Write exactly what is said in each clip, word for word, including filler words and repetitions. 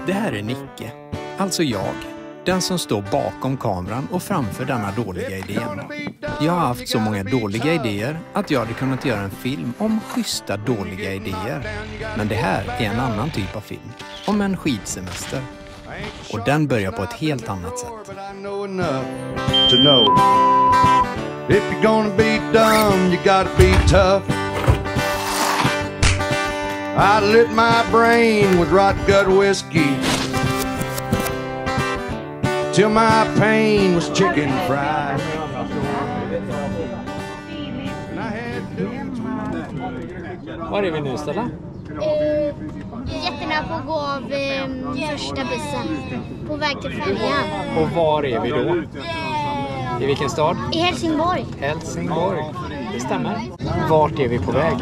Det här är Nicke, alltså jag, den som står bakom kameran och framför denna dåliga idén. Jag har haft så många dåliga idéer att jag hade kunnat göra en film om schyssta dåliga idéer. Men det här är en annan typ av film, om en skidsemester. Och den börjar på ett helt annat sätt. If you're gonna be dumb, you gotta be tough. I lit my brain with rot gut whiskey till my pain was chicken fried. Var är vi nu, Stella? Uh, jättenära på att gå av eh, första bussen på väg till färjan. Och var är vi då? I vilken stad? I Helsingborg. Helsingborg, det stämmer. Vart är vi på väg?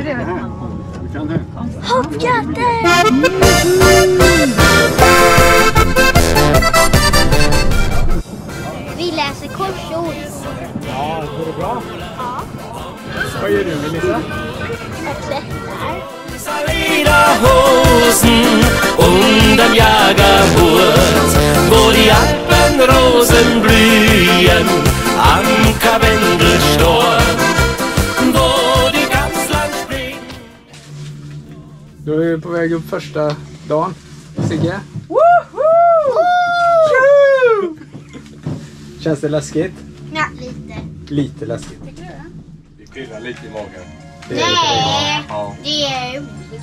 Hoppkatten! Vi läser korsord. Ja, går det bra? Ja. Vad gör du, Melissa? Jag klättrar. Hosen und am Jagerhut, wo die Alpenrosen blühen, am Karwendelstorm, wo die Gansland springt. Då är vi på väg upp första dagen. Sigge? Känns det läskigt? Ja, lite. Lite läskigt. Det pirrar lite i magen. Det är det. Nej, Ja. det är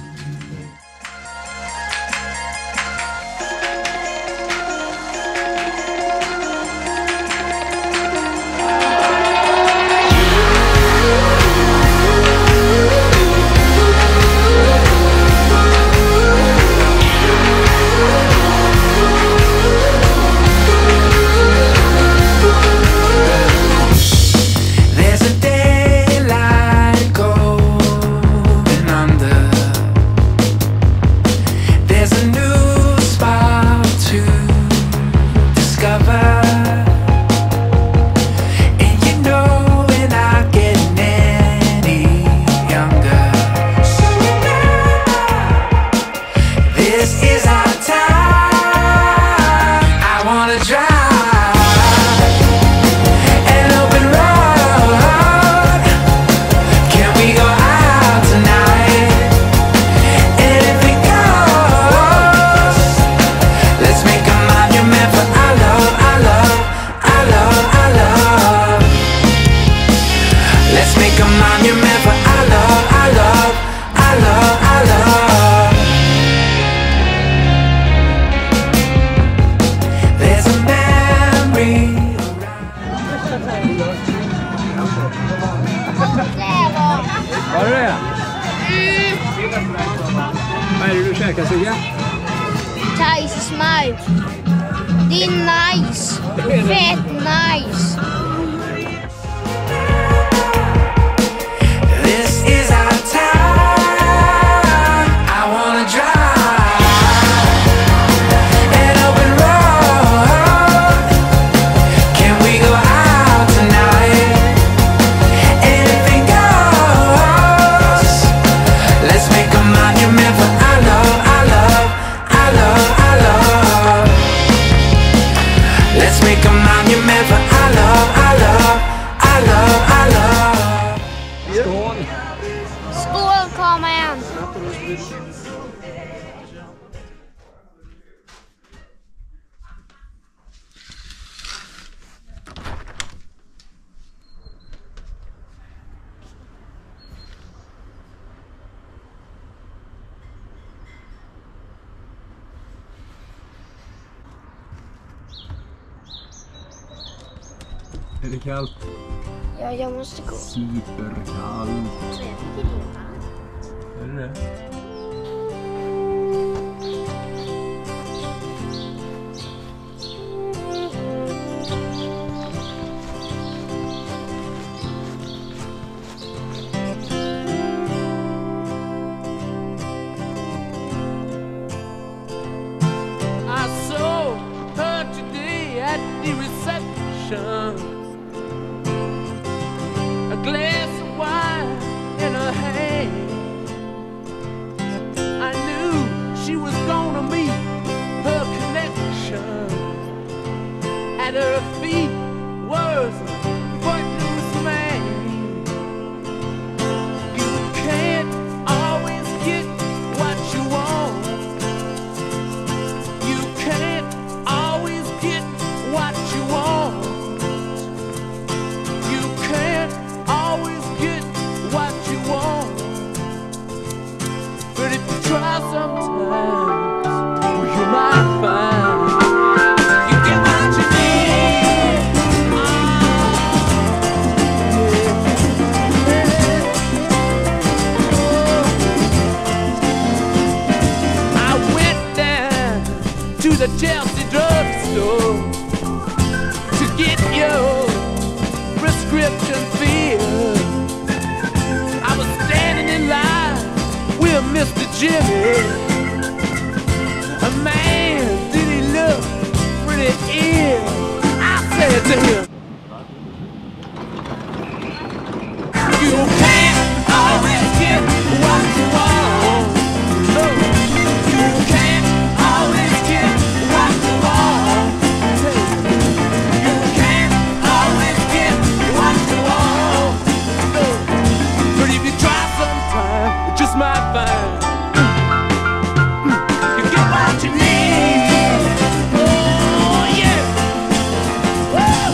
Var det? Vad är det du käkar, Sigge? Thais smör. Det är nice. Fett nice. This is our time. I wanna drive an open road. Can we go out tonight? Anything goes. Let's make a monument for our love, our love, our love, our love. Let's make a monument for our love, our love, our love, our love. Skål! Skål, kameran. Är det kallt? Ja, jag måste gå. Superkallt. Så jag tycker det är varmt. Är det det? I saw her today at the reception. A glass of wine in her hand. I knew she was gonna meet her the Chelsea drugstore to get your prescription filled. I was standing in line with Mister Jimmy. A man, did he look pretty ill? I said to him, you can't always get what you want. No, you can't always get what you want. You can't always get what you want. No, but if you try sometime, you just might find you get what you need. Oh yeah. Woo!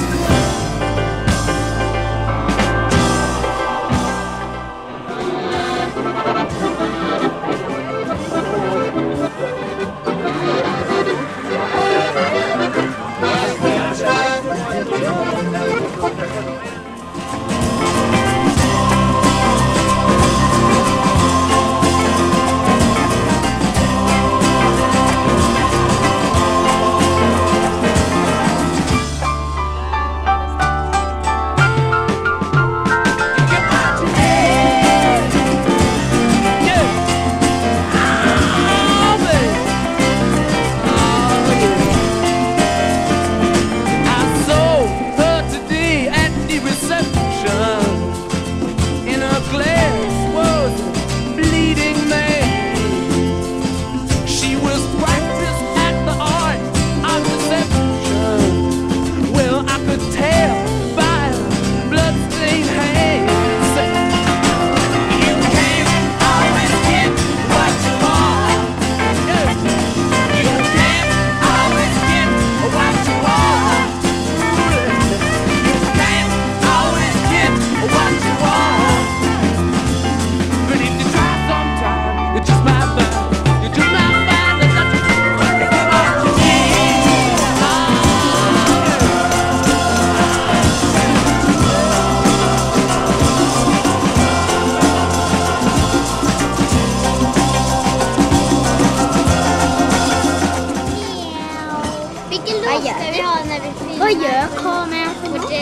Vilken låt ska vi ha när vi filmar? Vad gör kameran för något?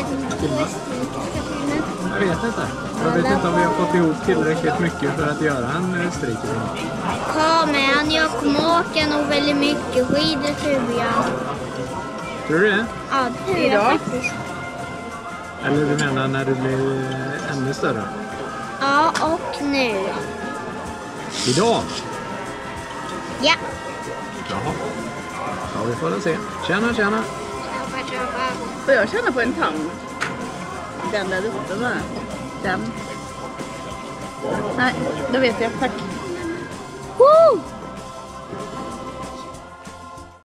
Jag vet inte. Jag vet inte om vi har fått ihop tillräckligt mycket för att göra en strykfilm. Kameran, jag kommer åka nog väldigt mycket skidor tror jag. Tror du det? Ja, det tror jag faktiskt. Eller du menar när du blir ännu större? Ja, och nu. Idag? Ja. Jaha. Ja, vi får väl se. Tjena, tjena. Får jag känna på en tand? Den där uppe bara. Den. Nej, då vet jag. Tack.